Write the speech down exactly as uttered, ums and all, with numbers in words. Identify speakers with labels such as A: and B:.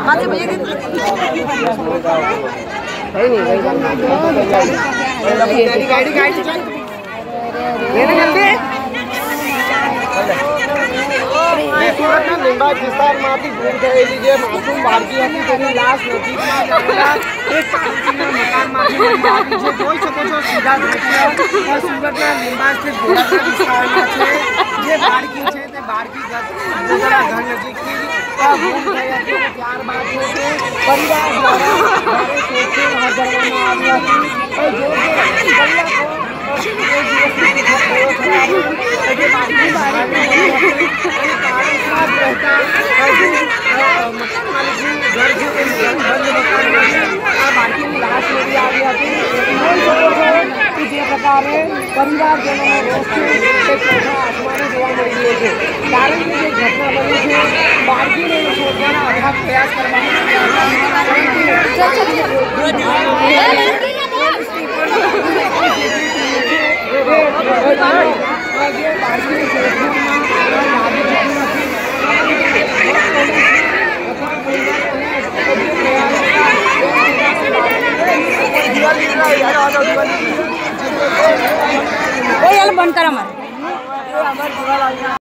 A: गाड़ी गाड़ी चल जल्दी सूरत में लिंबायत विસ્તાरમાંથી ગુમ થયેલી જે માસૂમ બાળકી હતી તેની લાશ નજીકમાં આવેલા એક પાણીના મકાનમાંથી મળી આવી છે। જોઈ શકો છો સીધા દ્રશ્ય સુરતના લીંબાયત સ્થિત ગોળાકા વિસ્તારમાં છે। જે બાળકી છે તે બાળકી પોતાના ઘર નજીકથી ગુમ થઈ હતી। ત્યારબાદ છે તે પરિવાર દ્વારા ભારે શોધખોળ હાથ ધરવામાં આવી હતી। જો કે બાળકી બાળકી मकान मालिक घर से बंद मकान आ बाकी लाश मेरी आ गई थी जे प्रकार परिवारजनों रोष चौथा आसमाने જોવા મળી રહ્યો છે। કારણ કે જે ઘટના બની છે બાળકીને શોધવાનો અથાગ પ્રયાસ કરવામાં
B: बंद कर।